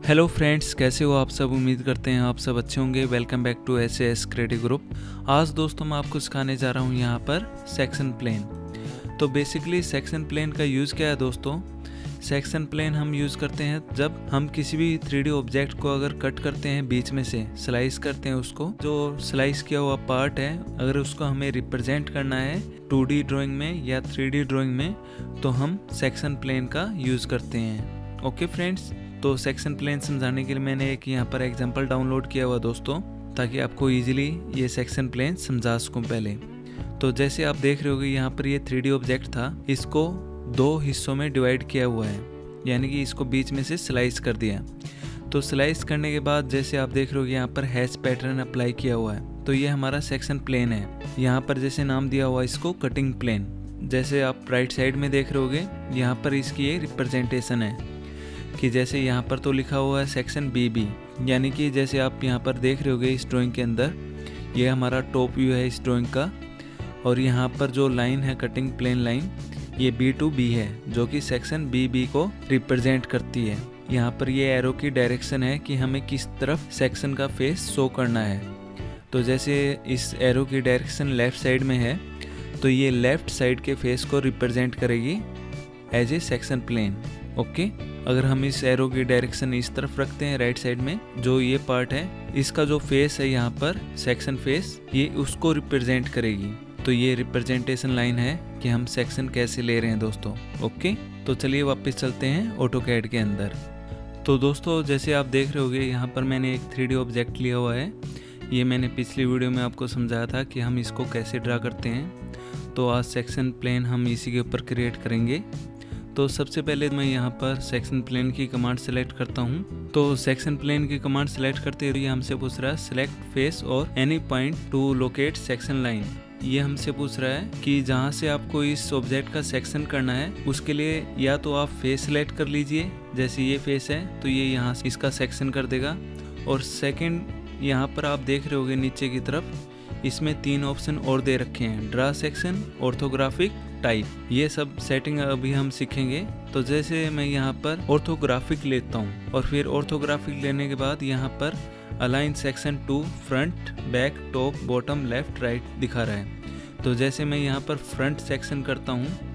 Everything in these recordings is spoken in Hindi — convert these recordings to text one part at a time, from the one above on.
हेलो फ्रेंड्स, कैसे हो आप सब। उम्मीद करते हैं आप सब अच्छे होंगे। Welcome back to S creative group. आज दोस्तों मैं आपको सिखाने जा रहा हूँ यहाँ पर सेक्शन प्लेन। तो बेसिकली सेक्शन प्लेन का यूज़ क्या है दोस्तों। सेक्शन प्लेन हम यूज़ करते हैं जब हम किसी भी 3D ऑब्जेक्ट को अगर कट करते हैं, बीच में से स्लाइस करते हैं, उसको जो स्लाइस किया हुआ पार्ट है अगर उसको हमें रिप्रेजेंट करना है 2D ड्राइंग में या 3D ड्राइंग में, तो हम सेक्शन प्लेन का यूज़ करते हैं। ओके फ्रेंड्स, तो सेक्शन प्लेन समझाने के लिए मैंने एक यहाँ पर एग्जांपल डाउनलोड किया हुआ दोस्तों, ताकि आपको इजीली ये सेक्शन प्लेन समझा सकूँ पहले। तो जैसे आप देख रहे होगे यहाँ पर ये 3D ऑब्जेक्ट था, इसको 2 हिस्सों में डिवाइड किया हुआ है, यानी कि इसको बीच में से स्लाइस कर दिया। तो स्लाइस करने के बाद जैसे आप देख रहे होगे यहाँ पर हैच पैटर्न अप्लाई किया हुआ है, तो ये हमारा सेक्शन प्लेन है। यहाँ पर जैसे नाम दिया हुआ इसको कटिंग प्लेन। जैसे आप राइट साइड में देख रहे होगे यहाँ पर इसकी ये रिप्रेजेंटेशन है कि जैसे यहाँ पर तो लिखा हुआ है सेक्शन BB, यानी कि जैसे आप यहाँ पर देख रहे होगे इस ड्राइंग के अंदर ये हमारा टॉप व्यू है इस ड्राइंग का, और यहाँ पर जो लाइन है कटिंग प्लेन लाइन ये B to B है, जो कि सेक्शन BB को रिप्रेजेंट करती है। यहाँ पर ये एरो की डायरेक्शन है कि हमें किस तरफ सेक्शन का फेस शो करना है। तो जैसे इस एरो की डायरेक्शन लेफ्ट साइड में है, तो ये लेफ्ट साइड के फेस को रिप्रेजेंट करेगी as a section plane. Okay, अगर हम इस एरो की डायरेक्शन इस तरफ रखते हैं राइट साइड में, जो ये पार्ट है इसका जो फेस है यहाँ पर सेक्शन फेस, ये उसको रिप्रेजेंट करेगी। तो ये रिप्रेजेंटेशन लाइन है कि हम सेक्शन कैसे ले रहे हैं दोस्तों। ओके, तो चलिए वापस चलते हैं ऑटोकैड के अंदर। तो दोस्तों जैसे आप देख रहे होगे यहाँ पर मैंने एक 3D ऑब्जेक्ट लिया हुआ है। ये मैंने पिछली वीडियो में आपको समझाया था कि हम इसको कैसे ड्रा करते हैं। तो आज सेक्शन प्लेन हम इसी के ऊपर क्रिएट करेंगे। तो सबसे पहले मैं यहाँ पर सेक्शन प्लेन की कमांड सेलेक्ट करता हूँ। तो सेक्शन प्लेन की कमांड सेलेक्ट करते हुए हमसे पूछ रहा है सेलेक्ट फेस और any point to locate section line. ये हमसे पूछ रहा है कि जहाँ से आपको इस ऑब्जेक्ट का सेक्शन करना है उसके लिए या तो आप फेस सेलेक्ट कर लीजिए, जैसे ये फेस है तो ये यहाँ से इसका सेक्शन कर देगा। और सेकंड यहाँ पर आप देख रहे होगे नीचे की तरफ इसमें 3 ऑप्शन और दे रखे हैं, ड्रा सेक्शन, ऑर्थोग्राफिक, टाइप। ये सब सेटिंग अभी हम सीखेंगे। तो जैसे मैं यहाँ पर ऑर्थोग्राफिक लेता हूँ और फिर ऑर्थोग्राफिक लेने के बाद यहाँ पर align section to front, back, top, bottom, left, right दिखा रहा है। तो जैसे मैं यहाँ पर फ्रंट सेक्शन करता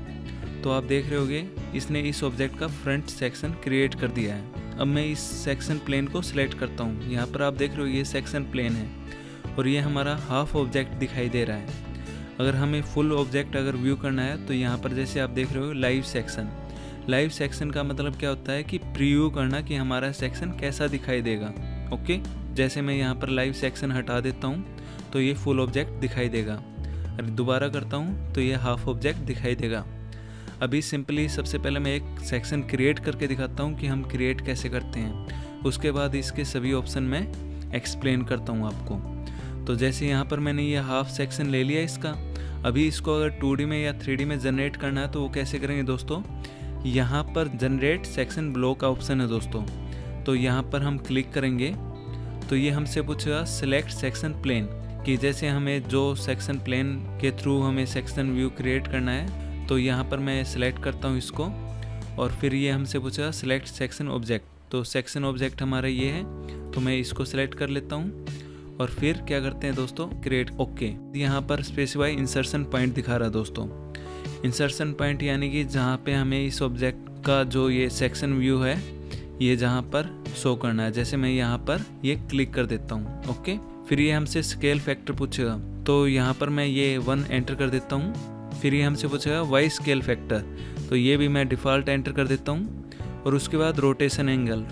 हूँ तो आप देख रहे होगे इसने इस ऑब्जेक्ट का फ्रंट सेक्शन क्रिएट कर दिया है। अब मैं इस सेक्शन प्लेन को सिलेक्ट करता हूँ। यहाँ पर आप देख रहे हो ये सेक्शन प्लेन है और ये हमारा हाफ ऑब्जेक्ट दिखाई दे रहा है। अगर हमें फुल ऑब्जेक्ट अगर व्यू करना है तो यहाँ पर जैसे आप देख रहे हो लाइव सेक्शन। लाइव सेक्शन का मतलब क्या होता है कि प्रीव्यू करना कि हमारा सेक्शन कैसा दिखाई देगा। ओके, जैसे मैं यहाँ पर लाइव सेक्शन हटा देता हूँ तो ये फुल ऑब्जेक्ट दिखाई देगा, और दोबारा करता हूँ तो ये हाफ ऑब्जेक्ट दिखाई देगा। अभी सिंपली सबसे पहले मैं एक सेक्शन क्रिएट करके दिखाता हूँ कि हम क्रिएट कैसे करते हैं। उसके बाद इसके सभी ऑप्शन में एक्सप्लेन करता हूँ आपको। तो जैसे यहाँ पर मैंने ये हाफ सेक्शन ले लिया इसका। अभी इसको अगर 2D में या 3D में जनरेट करना है तो वो कैसे करेंगे दोस्तों। यहाँ पर जनरेट सेक्शन ब्लॉक का ऑप्शन है दोस्तों, तो यहाँ पर हम क्लिक करेंगे तो ये हमसे पूछेगा सिलेक्ट सेक्शन प्लेन, कि जैसे हमें जो सेक्शन प्लेन के थ्रू हमें सेक्शन व्यू क्रिएट करना है। तो यहाँ पर मैं सिलेक्ट करता हूँ इसको और फिर ये हमसे पूछेगा सिलेक्ट सेक्शन ऑब्जेक्ट। तो सेक्शन ऑब्जेक्ट हमारा ये है, तो मैं इसको सिलेक्ट कर लेता हूँ और फिर क्या करते हैं दोस्तों क्रिएट। ओके, यहाँ पर स्पेसिफाई इंसर्शन पॉइंट दिखा रहा है दोस्तों। इंसर्शन पॉइंट यानी कि जहाँ पे हमें इस ऑब्जेक्ट का जो ये सेक्शन व्यू है ये जहाँ पर शो करना है। जैसे मैं यहाँ पर ये क्लिक कर देता हूँ। ओके, फिर ये हमसे स्केल फैक्टर पूछेगा, तो यहाँ पर मैं ये 1 एंटर कर देता हूँ। फिर ये हमसे पूछेगा वाई स्केल फैक्टर, तो ये भी मैं डिफ़ॉल्ट एंटर कर देता हूँ। और उसके बाद रोटेशन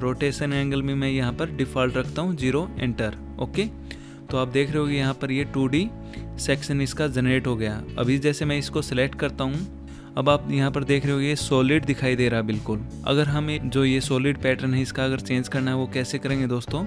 एंगल में मैं यहाँ पर डिफ़ॉल्ट रखता हूँ 0 एंटर। ओके, तो आप देख रहे हो कि यहाँ पर ये 2D सेक्शन इसका जनरेट हो गया। अभी जैसे मैं इसको सेलेक्ट करता हूँ, अब आप यहाँ पर देख रहे हो ये सॉलिड दिखाई दे रहा है बिल्कुल। अगर हमें जो ये सॉलिड पैटर्न है इसका अगर चेंज करना है वो कैसे करेंगे दोस्तों।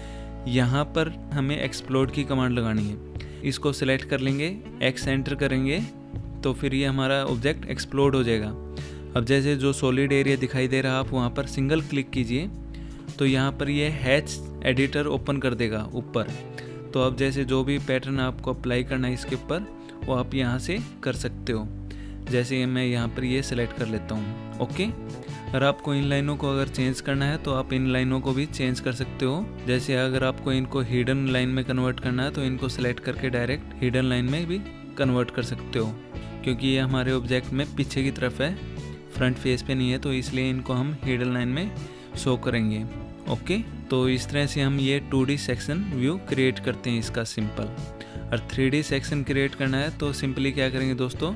यहाँ पर हमें एक्सप्लोड की कमांड लगानी है। इसको सिलेक्ट कर लेंगे, एक्स एंटर करेंगे तो फिर ये हमारा ऑब्जेक्ट एक्सप्लोड हो जाएगा। अब जैसे जो सॉलिड एरिया दिखाई दे रहा है आप वहाँ पर सिंगल क्लिक कीजिए तो यहाँ पर ये हैच एडिटर ओपन कर देगा ऊपर। तो अब जैसे जो भी पैटर्न आपको अप्लाई करना है इसके ऊपर वो आप यहाँ से कर सकते हो। जैसे मैं यहाँ पर ये सिलेक्ट कर लेता हूँ। ओके, अगर आपको इन लाइनों को अगर चेंज करना है तो आप इन लाइनों को भी चेंज कर सकते हो। जैसे अगर आपको इनको हिडन लाइन में कन्वर्ट करना है तो इनको सेलेक्ट करके डायरेक्ट हिडन लाइन में भी कन्वर्ट कर सकते हो, क्योंकि ये हमारे ऑब्जेक्ट में पीछे की तरफ है, फ्रंट फेस पे नहीं है, तो इसलिए इनको हम हिडन लाइन में शो करेंगे। ओके, तो इस तरह से हम ये 2D सेक्शन व्यू क्रिएट करते हैं इसका सिंपल। और 3D सेक्शन क्रिएट करना है तो सिंपली क्या करेंगे दोस्तों,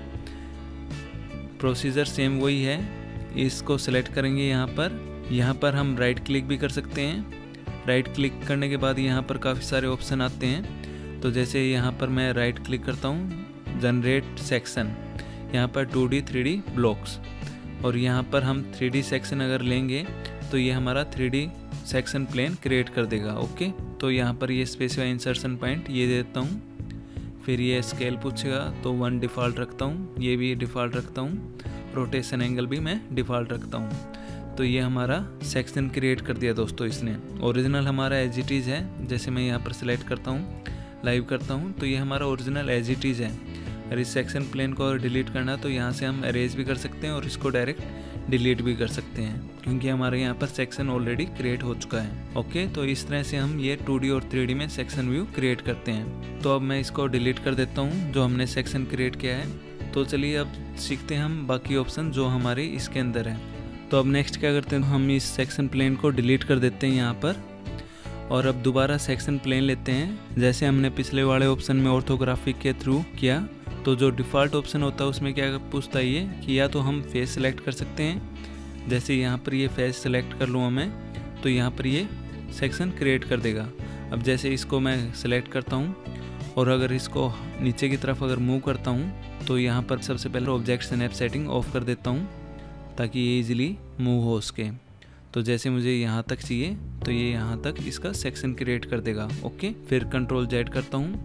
प्रोसीजर सेम वही है। इसको सेलेक्ट करेंगे यहाँ पर हम राइट क्लिक भी कर सकते हैं। राइट क्लिक करने के बाद यहाँ पर काफ़ी सारे ऑप्शन आते हैं। तो जैसे यहाँ पर मैं राइट क्लिक करता हूँ, जनरेट सेक्शन, यहाँ पर 2D 3D ब्लॉक्स, और यहाँ पर हम 3D सेक्शन अगर लेंगे तो ये हमारा 3D सेक्शन प्लेन क्रिएट कर देगा। ओके, तो यहाँ पर ये स्पेसिफाई इंसर्शन पॉइंट ये देता हूँ। फिर ये स्केल पूछेगा तो 1 डिफ़ॉल्ट रखता हूँ, ये भी डिफ़ॉल्ट रखता हूँ, रोटेशन एंगल भी मैं डिफ़ॉल्ट रखता हूँ। तो ये हमारा सेक्शन क्रिएट कर दिया दोस्तों इसने। ओरिजिनल हमारा एज इट इज़ है। जैसे मैं यहाँ पर सिलेक्ट करता हूँ, लाइव करता हूँ, तो ये हमारा ओरिजिनल एज इट इज़ है। और इस सेक्शन प्लेन को डिलीट करना तो यहाँ से हम अरेज भी कर सकते हैं और इसको डायरेक्ट डिलीट भी कर सकते हैं, क्योंकि हमारे यहाँ पर सेक्शन ऑलरेडी क्रिएट हो चुका है। ओके, तो इस तरह से हम ये 2D और 3D में सेक्शन व्यू क्रिएट करते हैं। तो अब मैं इसको डिलीट कर देता हूँ जो हमने सेक्शन क्रिएट किया है। तो चलिए अब सीखते हैं हम बाकी ऑप्शन जो हमारे इसके अंदर है। तो अब नेक्स्ट क्या करते हैं, हम इस सेक्शन प्लेन को डिलीट कर देते हैं यहाँ पर, और अब दोबारा सेक्शन प्लेन लेते हैं। जैसे हमने पिछले वाले ऑप्शन में ऑर्थोग्राफिक के थ्रू किया, तो जो डिफ़ॉल्ट ऑप्शन होता है उसमें क्या पूछता है ये कि या तो हम फेस सेलेक्ट कर सकते हैं। जैसे यहाँ पर ये फेस सेलेक्ट कर लूँ मैं, तो यहाँ पर ये सेक्शन क्रिएट कर देगा। अब जैसे इसको मैं सेलेक्ट करता हूँ और अगर इसको नीचे की तरफ अगर मूव करता हूँ तो यहाँ पर सबसे पहले ऑब्जेक्ट स्नैप सेटिंग ऑफ कर देता हूँ ताकि ये इजीली मूव हो सके। तो जैसे मुझे यहाँ तक चाहिए तो ये यहाँ तक इसका सेक्शन क्रिएट कर देगा। ओके, फिर कंट्रोल जेड करता हूँ,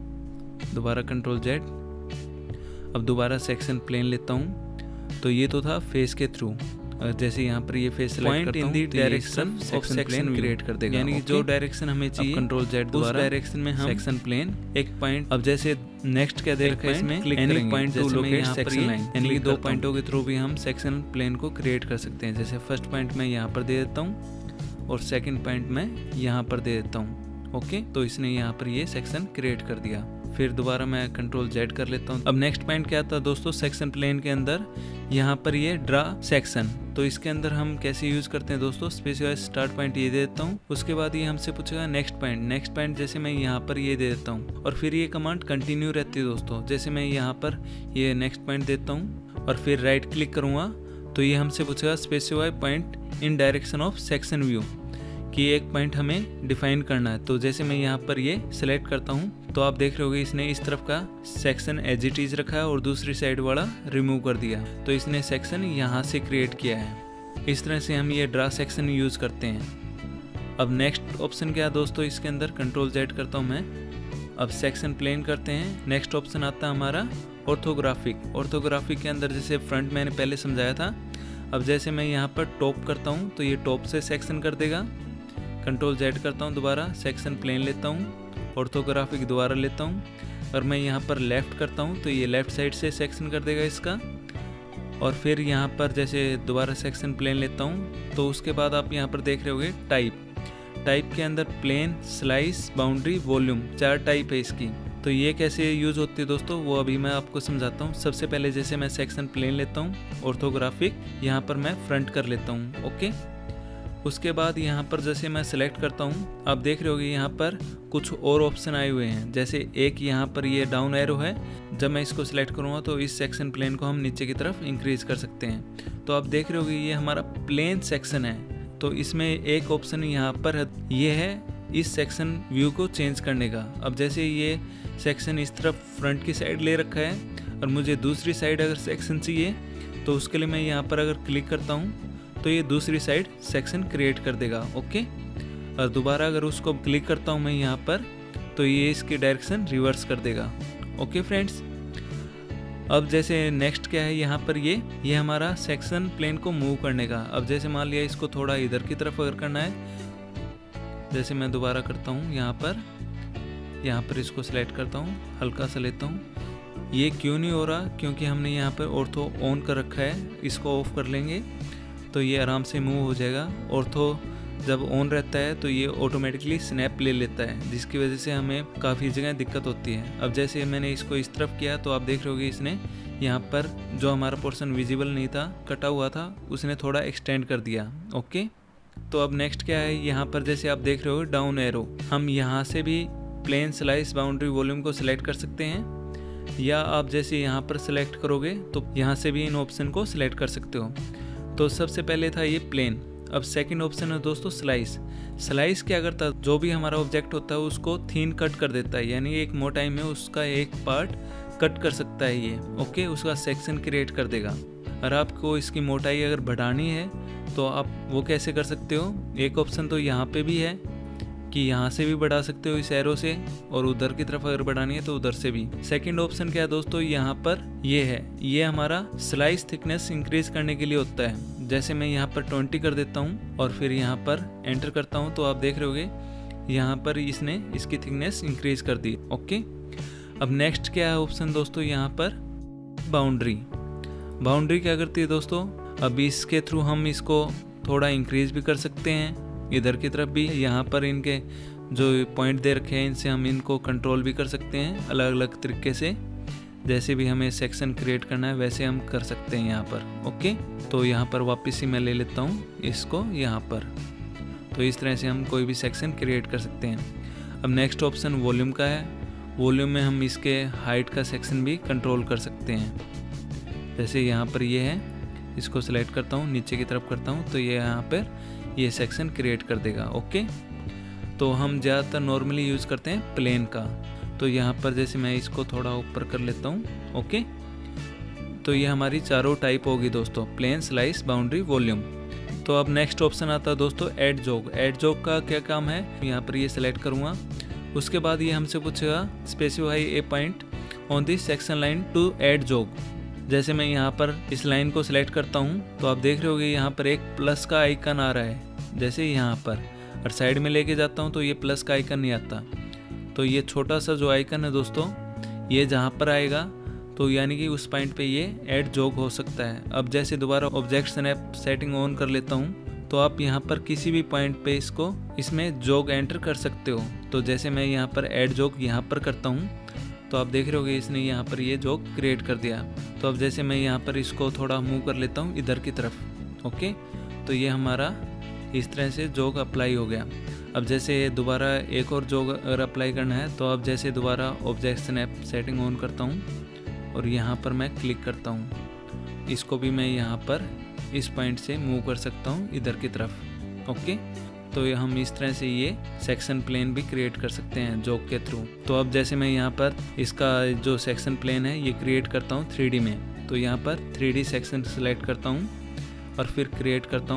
दोबारा कंट्रोल जेड। अब दोबारा सेक्शन प्लेन लेता हूँ। तो ये तो था फेस के थ्रू, जैसे यहाँ पर ये फेस सेलेक्ट करता हूँ तो डायरेक्शन ऑफ सेक्शन क्रिएट कर देगा। यानी जो डायरेक्शन हमें चाहिए कंट्रोल जेड दोबारा डायरेक्शन में हम सेक्शन प्लेन एक पॉइंट, अब जैसे नेक्स्ट क्या दे रखा है इसमें, क्लिक करेंगे point to locate section line, यानी कि 2 पॉइंटों के थ्रू भी हम सेक्शन प्लेन को क्रिएट कर सकते हैं। जैसे फर्स्ट पॉइंट मैं यहाँ पर दे देता हूँ और सेकंड पॉइंट मैं यहाँ पर दे देता हूँ। ओके, तो इसने यहाँ पर ये सेक्शन क्रिएट कर दिया। फिर दोबारा मैं कंट्रोल जेड कर लेता हूँ। अब नेक्स्ट पॉइंट क्या था दोस्तों, सेक्शन प्लेन के अंदर यहाँ पर ये ड्रा सेक्शन। तो इसके अंदर हम कैसे यूज करते हैं दोस्तों, स्पेसिफाई स्टार्ट पॉइंट ये दे देता हूँ। उसके बाद ये हमसे पूछेगा नेक्स्ट पॉइंट। नेक्स्ट पॉइंट जैसे मैं यहाँ पर ये दे देता हूँ और फिर ये कमांड कंटिन्यू रहती है दोस्तों। जैसे मैं यहाँ पर ये नेक्स्ट पॉइंट देता हूँ और फिर राइट क्लिक करूँगा तो ये हमसे पूछेगा specify point in direction of section view, कि एक पॉइंट हमें डिफाइन करना है। तो जैसे मैं यहाँ पर ये सिलेक्ट करता हूँ तो आप देख रहे होगे इसने इस तरफ का सेक्शन एज इट इज रखा है और दूसरी साइड वाला रिमूव कर दिया। तो इसने सेक्शन यहाँ से क्रिएट किया है। इस तरह से हम ये ड्रा सेक्शन यूज करते हैं। अब नेक्स्ट ऑप्शन क्या है दोस्तों, इसके अंदर कंट्रोल जेड करता हूँ मैं। अब सेक्शन प्लेन करते हैं। नेक्स्ट ऑप्शन आता है हमारा ऑर्थोग्राफिक। ऑर्थोग्राफिक के अंदर जैसे फ्रंट मैंने पहले समझाया था, अब जैसे मैं यहाँ पर टॉप करता हूँ तो ये टॉप से सेक्शन कर देगा। कंट्रोल जेड करता हूँ, दोबारा सेक्शन प्लेन लेता हूँ, ऑर्थोग्राफिक दोबारा लेता हूँ और मैं यहाँ पर लेफ़्ट करता हूँ तो ये लेफ़्ट साइड से सेक्शन कर देगा इसका। और फिर यहाँ पर जैसे दोबारा सेक्शन प्लेन लेता हूँ तो उसके बाद आप यहाँ पर देख रहे होगे टाइप के अंदर plane, slice, boundary, volume, 4 type है इसकी। तो ये कैसे यूज़ होती है दोस्तों वो अभी मैं आपको समझाता हूँ। सबसे पहले जैसे मैं सेक्शन प्लेन लेता हूँ ऑर्थोग्राफिक, यहाँ पर मैं फ्रंट कर लेता हूँ। ओके, उसके बाद यहाँ पर जैसे मैं सेलेक्ट करता हूँ, आप देख रहे होगे यहाँ पर कुछ और ऑप्शन आए हुए हैं। जैसे एक यहाँ पर ये डाउन एरो है, जब मैं इसको सिलेक्ट करूँगा तो इस सेक्शन प्लेन को हम नीचे की तरफ इंक्रीज कर सकते हैं। तो आप देख रहे होगे ये हमारा प्लेन सेक्शन है। तो इसमें एक ऑप्शन यहाँ पर ये है इस सेक्शन व्यू को चेंज करने का। अब जैसे ये सेक्शन इस तरफ फ्रंट की साइड ले रखा है और मुझे दूसरी साइड अगर सेक्शन चाहिए तो उसके लिए मैं यहाँ पर अगर क्लिक करता हूँ तो ये दूसरी साइड सेक्शन क्रिएट कर देगा। ओके, और दोबारा अगर उसको क्लिक करता हूँ मैं यहाँ पर तो ये इसकी डायरेक्शन रिवर्स कर देगा। ओके फ्रेंड्स, अब जैसे नेक्स्ट क्या है यहाँ पर ये हमारा सेक्शन प्लेन को मूव करने का। अब जैसे मान लिया इसको थोड़ा इधर की तरफ अगर करना है, जैसे मैं दोबारा करता हूँ यहाँ पर इसको सिलेक्ट करता हूँ, हल्का सा लेता हूँ। ये क्यों नहीं हो रहा, क्योंकि हमने यहाँ पर ऑर्थो ऑन कर रखा है। इसको ऑफ कर लेंगे तो ये आराम से मूव हो जाएगा। ऑर्थो जब ऑन रहता है तो ये ऑटोमेटिकली स्नैप ले लेता है, जिसकी वजह से हमें काफ़ी जगह दिक्कत होती है। अब जैसे मैंने इसको इस तरफ किया तो आप देख रहे होगे इसने यहाँ पर जो हमारा पोर्शन विजिबल नहीं था, कटा हुआ था, उसने थोड़ा एक्सटेंड कर दिया। ओके, तो अब नेक्स्ट क्या है, यहाँ पर जैसे आप देख रहे हो डाउन एरो, हम यहाँ से भी प्लेन स्लाइस बाउंड्री वॉल्यूम को सिलेक्ट कर सकते हैं, या आप जैसे यहाँ पर सिलेक्ट करोगे तो यहाँ से भी इन ऑप्शन को सिलेक्ट कर सकते हो। तो सबसे पहले था ये प्लेन। अब सेकंड ऑप्शन है दोस्तों स्लाइस। स्लाइस क्या करता है, जो भी हमारा ऑब्जेक्ट होता है उसको थीन कट कर देता है, यानी एक मोटाई में उसका एक पार्ट कट कर सकता है ये। ओके, उसका सेक्शन क्रिएट कर देगा। और आपको इसकी मोटाई अगर बढ़ानी है तो आप वो कैसे कर सकते हो, एक ऑप्शन तो यहाँ पे भी है कि यहाँ से भी बढ़ा सकते हो इस एरो से, और उधर की तरफ अगर बढ़ानी है तो उधर से भी। सेकंड ऑप्शन क्या है दोस्तों, यहाँ पर ये है, ये हमारा स्लाइस थिकनेस इंक्रीज करने के लिए होता है। जैसे मैं यहाँ पर 20 कर देता हूँ और फिर यहाँ पर एंटर करता हूँ तो आप देख रहे होगे यहाँ पर इसने इसकी थिकनेस इंक्रीज कर दी। ओके, अब नेक्स्ट क्या है ऑप्शन दोस्तों, यहाँ पर बाउंड्री। बाउंड्री क्या करती है दोस्तों, अब इसके थ्रू हम इसको थोड़ा इंक्रीज भी कर सकते हैं, इधर की तरफ भी। यहाँ पर इनके जो पॉइंट दे रखे हैं इनसे हम इनको कंट्रोल भी कर सकते हैं अलग अलग तरीके से। जैसे भी हमें सेक्शन क्रिएट करना है वैसे हम कर सकते हैं यहाँ पर। ओके, तो यहाँ पर वापस ही मैं ले लेता हूँ इसको यहाँ पर। तो इस तरह से हम कोई भी सेक्शन क्रिएट कर सकते हैं। अब नेक्स्ट ऑप्शन वॉल्यूम का है। वॉल्यूम में हम इसके हाइट का सेक्शन भी कंट्रोल कर सकते हैं। जैसे यहाँ पर ये है, इसको सिलेक्ट करता हूँ, नीचे की तरफ करता हूँ तो ये यहाँ पर ये सेक्शन क्रिएट कर देगा। ओके, तो हम ज़्यादातर नॉर्मली यूज़ करते हैं प्लेन का। तो यहाँ पर जैसे मैं इसको थोड़ा ऊपर कर लेता हूँ। ओके, तो ये हमारी चारों टाइप होगी दोस्तों, प्लेन, स्लाइस, बाउंड्री, वॉल्यूम। तो अब नेक्स्ट ऑप्शन आता है दोस्तों एड जॉग। एड जॉग का क्या काम है, यहाँ पर ये सिलेक्ट करूँगा, उसके बाद ये हमसे पूछेगा specify a point on this section line to add jog. जैसे मैं यहाँ पर इस लाइन को सिलेक्ट करता हूँ तो आप देख रहे होगे यहाँ पर एक प्लस का आइकन आ रहा है, जैसे यहाँ पर, और साइड में लेके जाता हूँ तो ये प्लस का आइकन नहीं आता। तो ये छोटा सा जो आइकन है दोस्तों, ये जहाँ पर आएगा तो यानी कि उस पॉइंट पे ये ऐड जॉग हो सकता है। अब जैसे दोबारा ऑब्जेक्ट स्नैप सेटिंग ऑन कर लेता हूँ तो आप यहाँ पर किसी भी पॉइंट पे इसमें जॉग एंटर कर सकते हो। तो जैसे मैं यहाँ पर ऐड जॉग यहाँ पर करता हूँ तो आप देख रहे होगे इसने यहाँ पर ये जॉग क्रिएट कर दिया। तो अब जैसे मैं यहाँ पर इसको थोड़ा मूव कर लेता हूँ इधर की तरफ। ओके, तो ये हमारा इस तरह से जॉग अप्लाई हो गया। अब जैसे दोबारा एक और जॉग अगर अप्लाई करना है तो अब जैसे दोबारा ऑब्जेक्ट स्नैप सेटिंग ऑन करता हूँ और यहाँ पर मैं क्लिक करता हूँ, इसको भी मैं यहाँ पर इस पॉइंट से मूव कर सकता हूँ इधर की तरफ। ओके, तो हम इस तरह से ये सेक्शन प्लेन भी क्रिएट कर सकते हैं जॉग के थ्रू। तो अब जैसे मैं यहाँ पर इसका जो सेक्शन प्लेन है ये क्रिएट करता हूँ 3D में। तो यहाँ पर 3D सेक्शन सेलेक्ट करता हूँ और फिर क्रिएट करता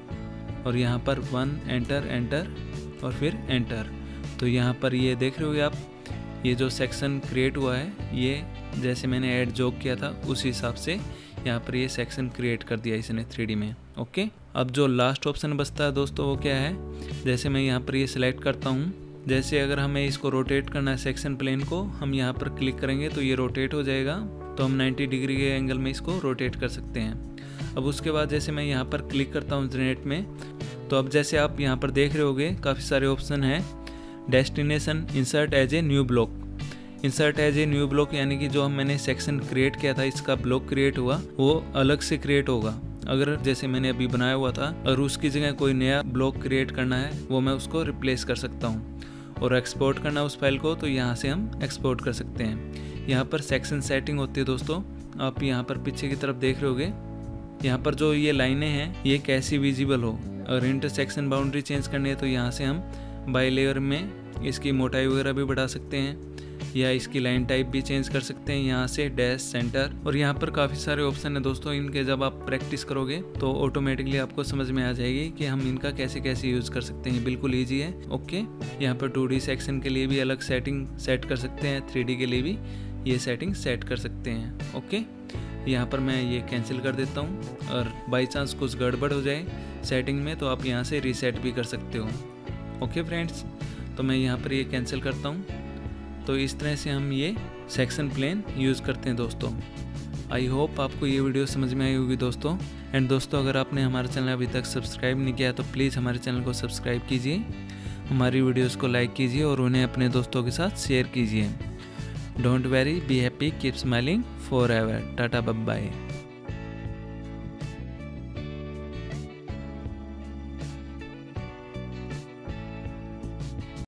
हूँ और यहाँ पर 1 एंटर एंटर और फिर एंटर। तो यहाँ पर ये देख रहे हो आप, ये जो सेक्शन क्रिएट हुआ है ये जैसे मैंने ऐड जॉग किया था उस हिसाब से यहाँ पर ये सेक्शन क्रिएट कर दिया इसने 3D में। ओके, अब जो लास्ट ऑप्शन बचता है दोस्तों वो क्या है, जैसे मैं यहाँ पर ये सिलेक्ट करता हूँ, जैसे अगर हमें इसको रोटेट करना है सेक्शन प्लेन को, हम यहाँ पर क्लिक करेंगे तो ये रोटेट हो जाएगा। तो हम 90 डिग्री के एंगल में इसको रोटेट कर सकते हैं। अब उसके बाद जैसे मैं यहाँ पर क्लिक करता हूँ जनरेट में, तो अब जैसे आप यहाँ पर देख रहे होगे काफ़ी सारे ऑप्शन हैं। Destination, insert as a new block. Insert as a new block यानी कि जो मैंने सेक्शन क्रिएट किया था, इसका ब्लॉक क्रिएट हुआ वो अलग से क्रिएट होगा। अगर जैसे मैंने अभी बनाया हुआ था और उसकी जगह कोई नया ब्लॉक क्रिएट करना है वो मैं उसको रिप्लेस कर सकता हूँ। और एक्सपोर्ट करना उस फाइल को तो यहाँ से हम एक्सपोर्ट कर सकते हैं। यहाँ पर सेक्शन सेटिंग होती है दोस्तों, आप यहाँ पर पीछे की तरफ देख रहे होगे, यहाँ पर जो ये लाइनें हैं ये कैसी विजिबल हो। अगर इंटरसेक्शन बाउंड्री चेंज करनी है तो यहाँ से हम बाई लेयर में इसकी मोटाई वगैरह भी बढ़ा सकते हैं या इसकी लाइन टाइप भी चेंज कर सकते हैं यहाँ से, डैश, सेंटर। और यहाँ पर काफ़ी सारे ऑप्शन है दोस्तों, इनके जब आप प्रैक्टिस करोगे तो ऑटोमेटिकली आपको समझ में आ जाएगी कि हम इनका कैसे कैसे यूज़ कर सकते हैं। बिल्कुल ईजी है। ओके, यहाँ पर 2D सेक्शन के लिए भी अलग सेटिंग सेट कर सकते हैं, 3D के लिए भी ये सेटिंग सेट कर सकते हैं। ओके, यहाँ पर मैं ये कैंसिल कर देता हूँ और बाई चांस कुछ गड़बड़ हो जाए सेटिंग में तो आप यहाँ से रीसेट भी कर सकते हो। ओके फ्रेंड्स, तो मैं यहाँ पर ये कैंसिल करता हूँ। तो इस तरह से हम ये सेक्शन प्लेन यूज़ करते हैं दोस्तों। आई होप आपको ये वीडियो समझ में आई होगी दोस्तों। एंड दोस्तों, अगर आपने हमारा चैनल अभी तक सब्सक्राइब नहीं किया तो प्लीज़ हमारे चैनल को सब्सक्राइब कीजिए, हमारी वीडियोस को लाइक कीजिए और उन्हें अपने दोस्तों के साथ शेयर कीजिए। Don't worry, be happy, keep smiling forever. Tata, bye bye.